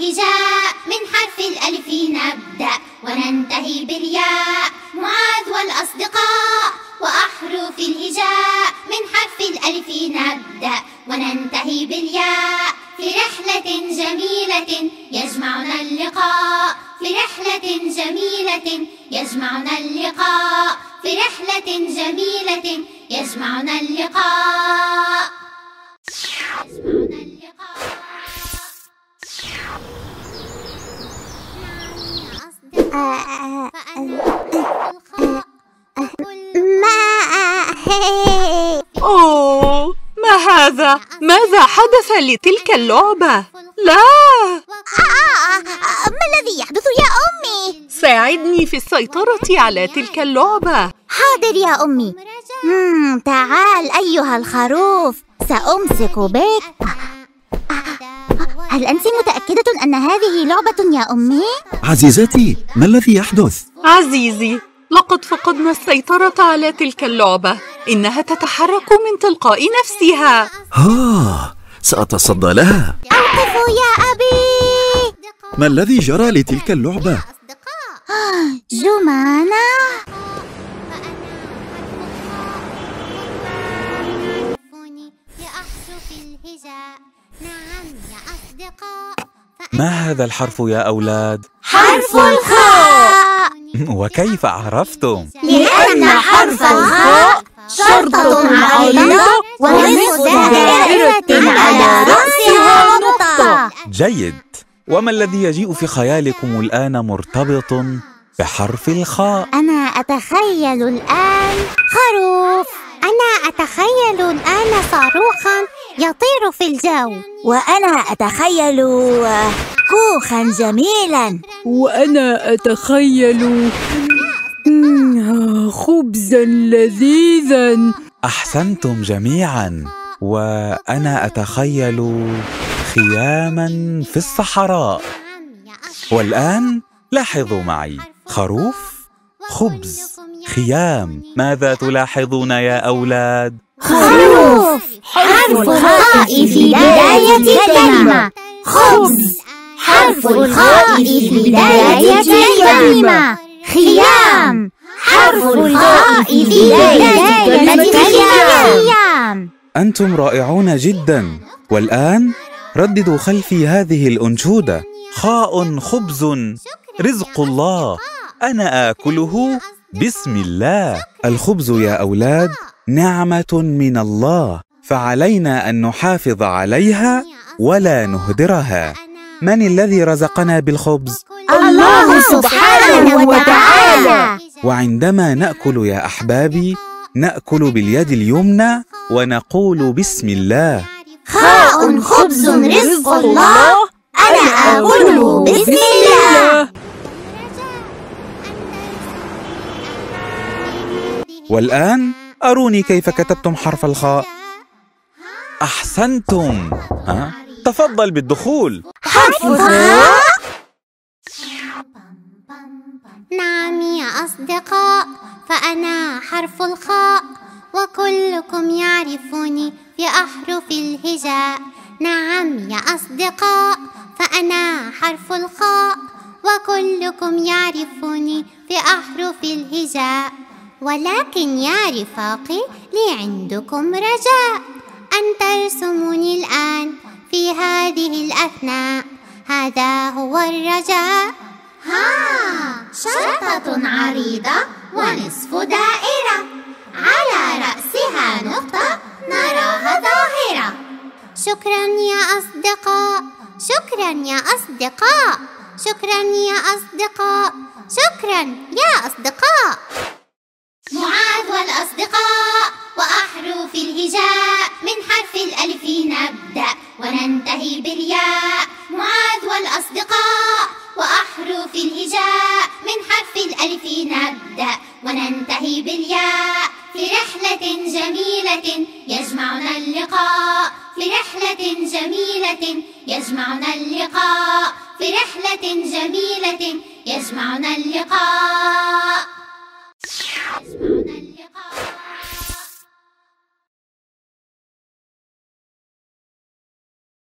الهجاء من حرف الألف نبدأ وننتهي بالياء. معاذ والأصدقاء وأحرف الهجاء من حرف الألف نبدأ وننتهي بالياء. في رحلة جميلة يجمعنا اللقاء، في رحلة جميلة يجمعنا اللقاء، في رحلة جميلة يجمعنا اللقاء. أوه، ما هذا؟ ماذا حدث لتلك اللعبة؟ لا! ما الذي يحدث يا أمي؟ ساعدني في السيطرة على تلك اللعبة. حاضر يا أمي. تعال أيها الخروف، سأمسك بك. هل أنت متأكدة أن هذه لعبة يا أمي؟ عزيزتي، ما الذي يحدث؟ عزيزي، لقد فقدنا السيطرة على تلك اللعبة. إنها تتحرك من تلقاء نفسها. سأتصدى لها. أوقفوا يا أبي. ما الذي جرى لتلك اللعبة؟ جمانة. ما هذا الحرف يا أولاد؟ حرف الخاء. وكيف عرفتم؟ لأن حرف الخاء شرطة عريضة ونصف دائرة على رأسها نقطة. جيد. وما الذي يجيء في خيالكم الآن مرتبط بحرف الخاء؟ أنا أتخيل الآن خروف. أنا أتخيل الآن صاروخاً يطير في الجو. وأنا أتخيل كوخاً جميلاً. وأنا أتخيل خبزاً لذيذاً. أحسنتم جميعاً. وأنا أتخيل خياماً في الصحراء. والآن لاحظوا معي: خروف، خبز، خيام. ماذا تلاحظون يا أولاد؟ خروف حرف الخاء في بداية الكلمة. خبز حرف الخاء في بداية الكلمة. خيام حرف الخاء في بداية الكلمة. أنتم رائعون جداً. والآن رددوا خلفي هذه الأنشودة: خاء خبز رزق الله، أنا آكله بسم الله. الخبز يا أولاد نعمة من الله، فعلينا أن نحافظ عليها ولا نهدرها. من الذي رزقنا بالخبز؟ الله سبحانه وتعالى. وعندما نأكل يا أحبابي نأكل باليد اليمنى ونقول بسم الله. خاء خبز رزق الله، أنا آكله بسم الله. والآن أروني كيف كتبتم حرف الخاء. أحسنتم. تفضل بالدخول. حرف الخاء. نعم يا أصدقاء، فأنا حرف الخاء، وكلكم يعرفوني في أحرف الهجاء. نعم يا أصدقاء، فأنا حرف الخاء، وكلكم يعرفوني في أحرف الهجاء. ولكن يا رفاقي، لي عندكم رجاء، أن ترسموني الآن في هذه الأثناء. هذا هو الرجاء. شرطة عريضة ونصف دائرة، على رأسها نقطة نراها ظاهرة. شكرا يا أصدقاء، شكرا يا أصدقاء، شكرا يا أصدقاء، شكرا يا أصدقاء. معاذ والأصدقاء وأحرف الهجاء من حرف الألف نبدأ وننتهي بالياء. معاذ والأصدقاء وأحرف الهجاء من حرف الألف نبدأ وننتهي بالياء. في رحلة جميلة يجمعنا اللقاء، في رحلة جميلة يجمعنا اللقاء، في رحلة جميلة يجمعنا اللقاء.